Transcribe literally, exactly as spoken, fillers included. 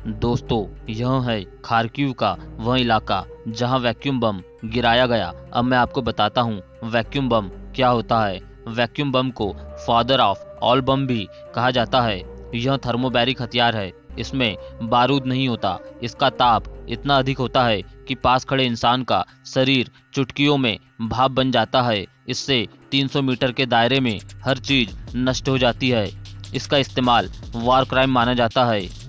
दोस्तों, यह है खार्किव का वह इलाका जहां वैक्यूम बम गिराया गया। अब मैं आपको बताता हूं वैक्यूम बम क्या होता है। वैक्यूम बम को फादर ऑफ ऑल बम भी कहा जाता है। यह थर्मोबैरिक हथियार है। इसमें बारूद नहीं होता। इसका ताप इतना अधिक होता है कि पास खड़े इंसान का शरीर चुटकियों में भाप बन जाता है। इससे तीन सौ मीटर के दायरे में हर चीज नष्ट हो जाती है। इसका इस्तेमाल वार क्राइम माना जाता है।